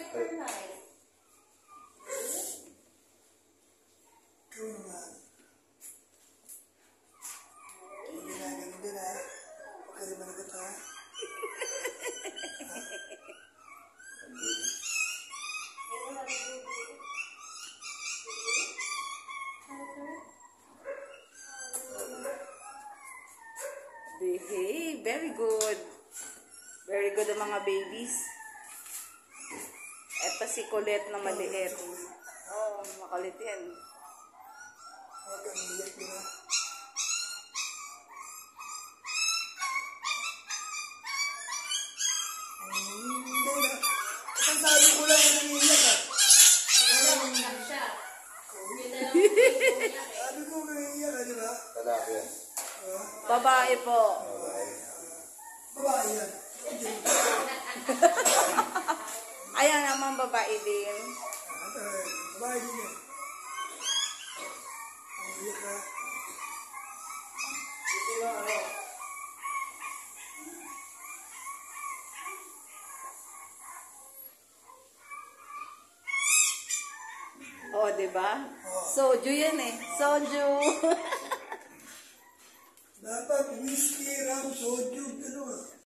Behave. Very good. Very good ang mga babies. Eto si Colette na maliit. Oh, makulit yan. Isang sabi ko lang yung nangiyak ah. Sabi ko nangiyak ah, di ba? Lalaki yan. Babae po. Babae yan. Ayan naman babae din. Babae din yan. Nangiyak ah. Ito lang ano. Oh, diba? Soju yan eh. Soju. Dapat whiskey, ram, soju, gano'n.